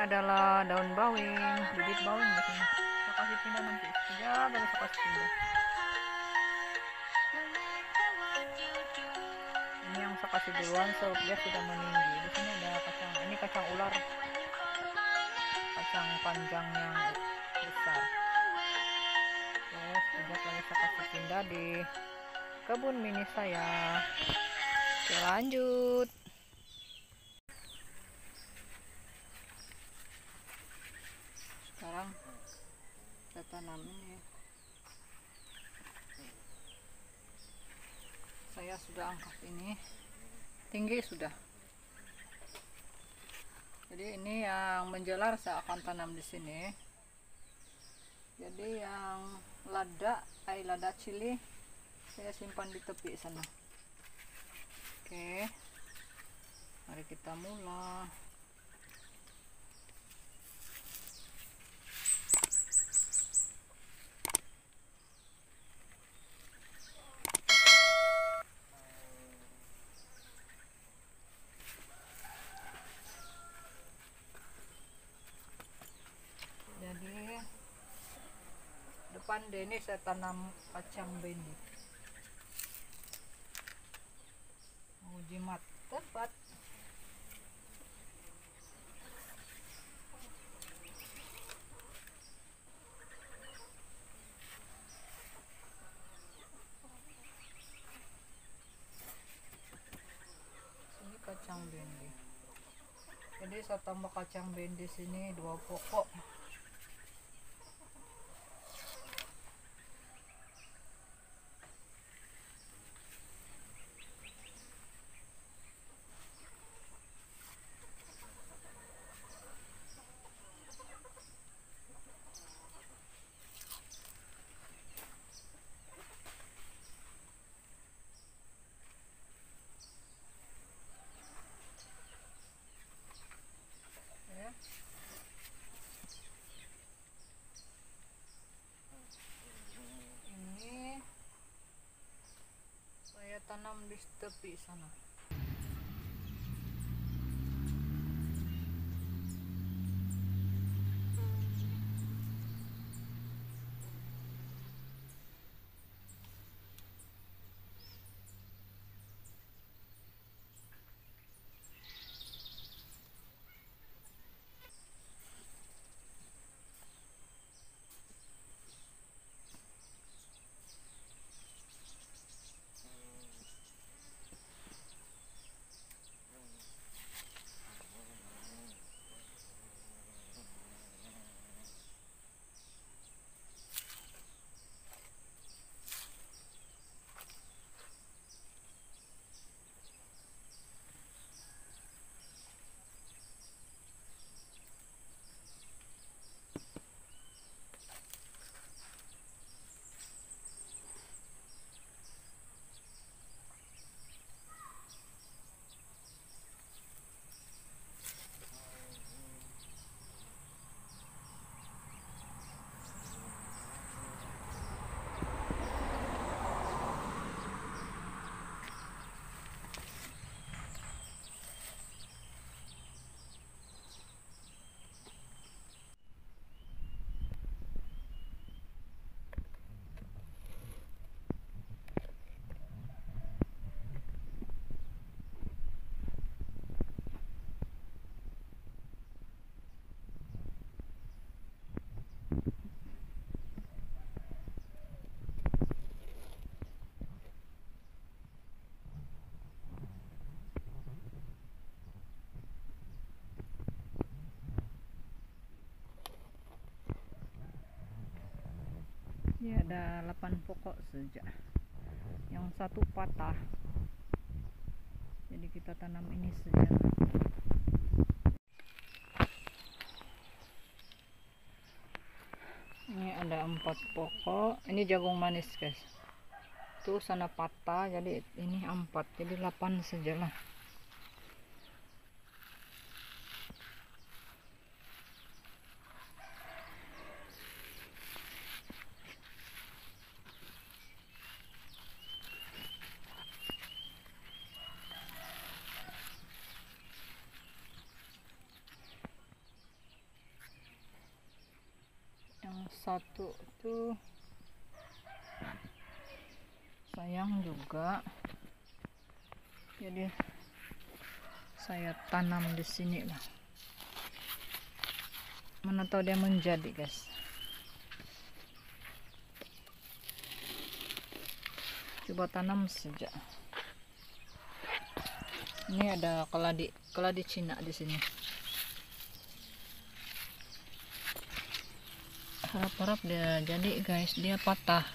adalah daun bawang, bibit bawang di sini. Saya kasih pindah nanti. Ya, baru saya kasih pindah. Ini yang saya kasih duluan, sebab dia sudah meninggi. Di sini ada kacang. Ini kacang ular, kacang panjang yang besar. Oke, sekejap lagi saya kasih pindah di kebun mini saya. Oke, lanjut. Sekarang saya tanam ini. Saya sudah angkat ini, tinggi sudah. Jadi ini yang menjelar saya akan tanam di sini. Jadi yang lada cili saya simpan di tepi sana. Oke, mari kita mulai. Jadi depan ini saya tanam kacang bendi. Mau jimat tepat. Ini kacang bendi. Jadi saya tambah kacang bendi sini 2 pokok. Ini saya tanam di tepi sana. Ini ada 8 pokok saja. Yang satu patah. Jadi kita tanam ini saja. Ini ada 4 pokok. Ini jagung manis, guys. Tuh sana patah, jadi ini 4. Jadi 8 sajalah. satu tuh sayang juga, jadi saya tanam di sini lah. Mana tahu dia menjadi, guys. Coba tanam saja. Ini ada keladi Cina di sini. Harap-harap dia jadi, guys. Dia patah.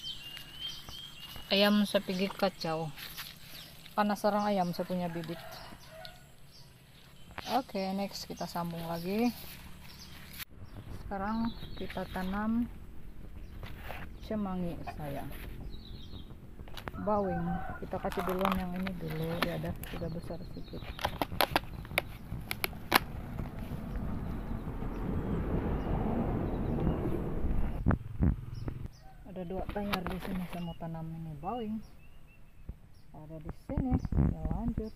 Ayam saya pergi kacau. Karena sarang ayam saya punya bibit. Oke, next kita sambung lagi. Sekarang kita tanam cemangi saya. Bawing kita kasih duluan yang ini dulu, dia ada sudah besar sedikit. Ada 2 tayar di sini, saya mau tanam ini bawing. Ada di sini, ya lanjut.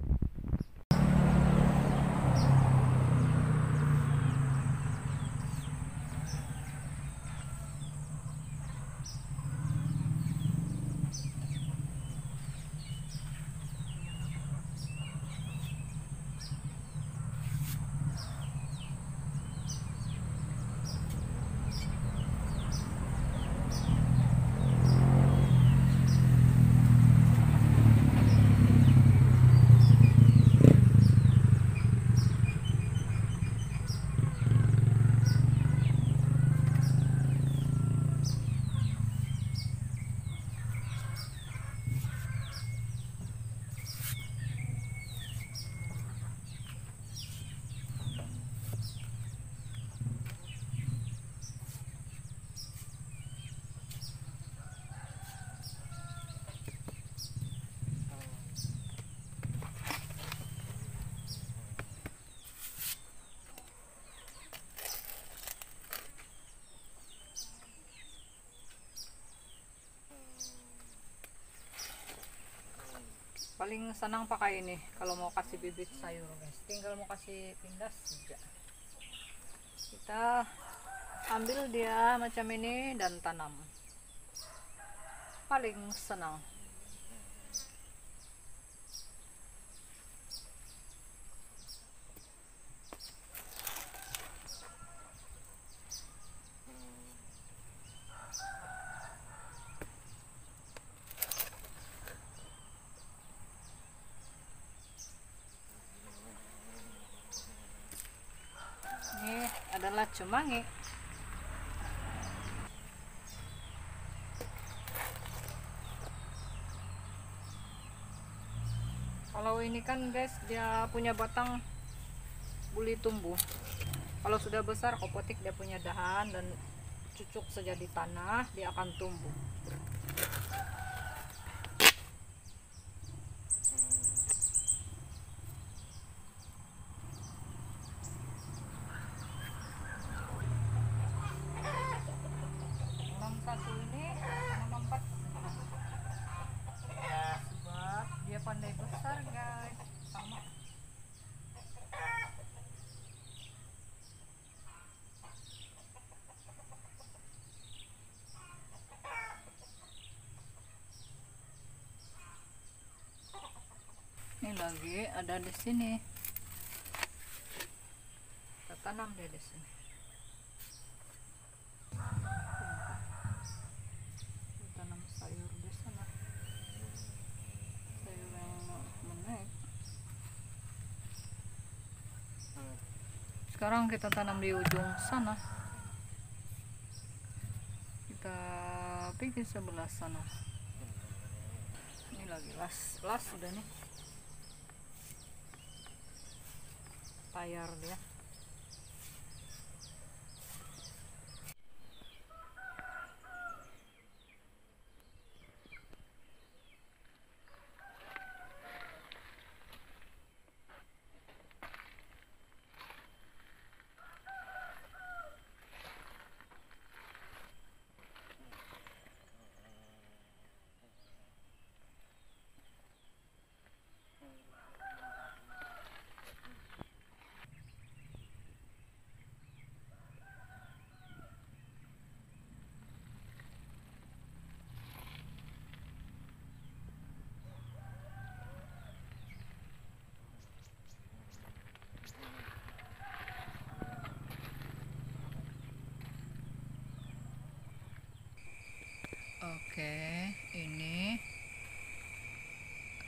Paling senang pakai ini kalau mau kasih bibit sayur, guys. Tinggal mau kasih pindas saja. Kita ambil dia macam ini dan tanam. Paling senang. Ini adalah cemangi. Kalau ini kan, guys, dia punya batang buli tumbuh. Kalau sudah besar, kopotik dia punya dahan dan cucuk saja di tanah, dia akan tumbuh. Satu ini tanam 4 ya, sebab dia pandai besar, guys. Sama ini lagi ada di sini, kita tanam dia di sini. Tanam sayur di sana, sayur yang menaik. Sekarang kita tanam di ujung sana, kita pergi sebelah sana. Ini lagi las udah nih, tayar dia.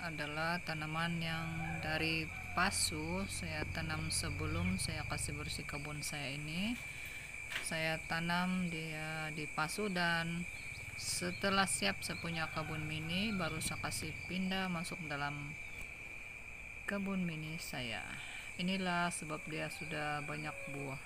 adalah tanaman yang dari pasu saya tanam sebelum saya kasih bersih kebun saya ini. Saya tanam dia di pasu, dan setelah siap saya punya kebun mini, baru saya kasih pindah masuk dalam kebun mini saya. Inilah sebab dia sudah banyak buah.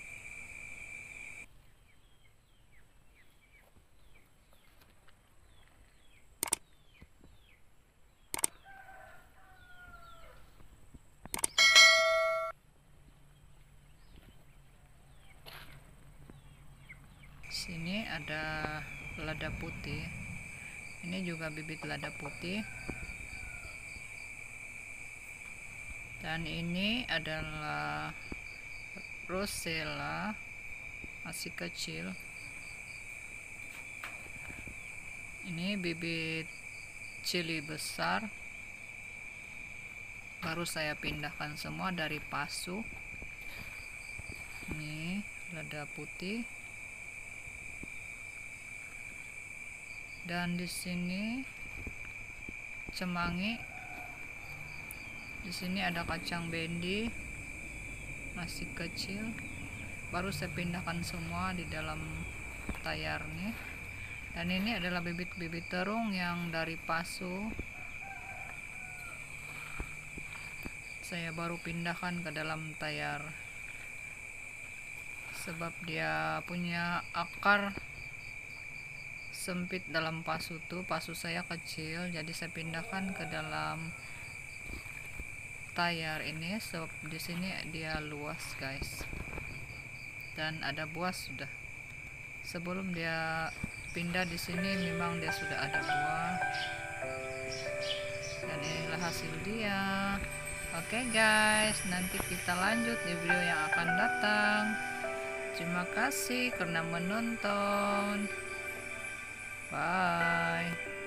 Sini ada lada putih. Ini juga bibit lada putih. Dan ini adalah rosella, masih kecil. Ini bibit cili besar, baru saya pindahkan semua dari pasu. Ini lada putih. Dan di sini cemangi. Di sini ada kacang bendi, masih kecil. Baru saya pindahkan semua di dalam tayar nih. Dan ini adalah bibit-bibit terung yang dari pasu. Saya baru pindahkan ke dalam tayar. Sebab dia punya akar sempit dalam pasu tuh, pasu saya kecil, jadi saya pindahkan ke dalam tayar ini. Sebab di sini dia luas guys, dan ada buah sudah. Sebelum dia pindah di sini memang dia sudah ada buah, dan inilah hasil dia. Oke guys, nanti kita lanjut di video yang akan datang. Terima kasih karena menonton. Bye.